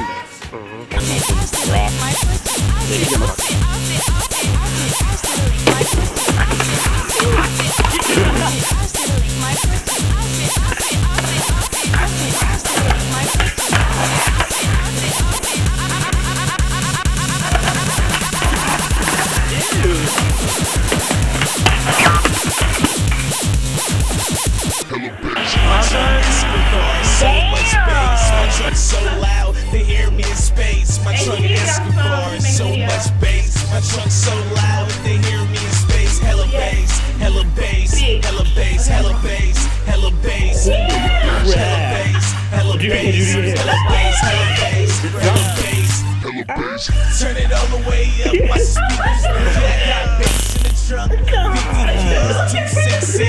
So loud, they hear me in space. My trunk Escobar, so much bass. My trunk so loud, they hear me in space. Hella bass, hella bass, hella bass, hella bass, hella bass, hella bass, hella bass, hella bass, hella bass, hella bass, hella bass. Turn it all the way up, watch the speakers. I got bass in the trunk. 50 kilos, 260.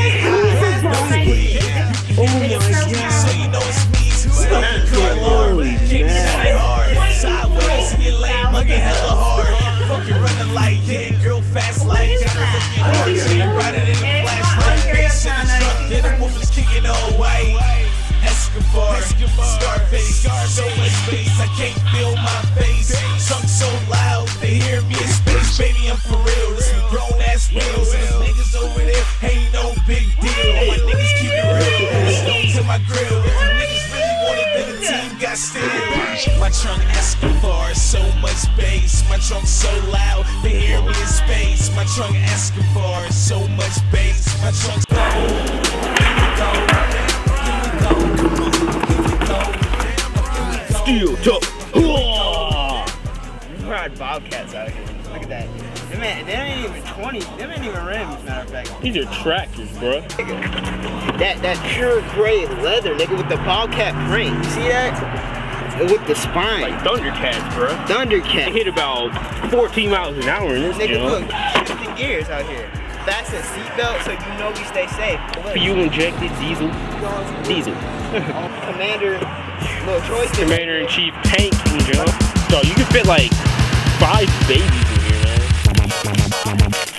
Oh my God. So you know it's me. Holy man. Sideways in your lane, looking hella hard. Fucking running like yeah, girl fast like got her looking hard. Riding in the flashlight, bass in the truck, yeah, the wolf is kicking all white. Escobar, Scarface, so much space, I can't feel my face. Trunk so loud, they hear me in space. Baby, I'm for real, this is grown ass wheels. And these niggas over there ain't no big deal. My niggas keep it real, stones in my grill. Got still. My trunk Escobar, so much bass. My trunk so loud, they hear me in space. My trunk Escobar, so much bass. My trunk. Steel top. We ride Bobcats out here. Look at that. They ain't even 20. They ain't even rims, matter of fact. These are tractors, bro. That pure gray leather, nigga, with the Bobcat frame. You see that? With the spine. Like Thundercats, bro. Thundercat. They hit about 14 miles an hour in this nigga, deal. Look, shifting gears out here. Fasten seatbelt so you know we stay safe. Fuel injected diesel. Diesel. Commander, little choice. Commander-in-Chief tank engine. So you can fit like 5 babies in here, man.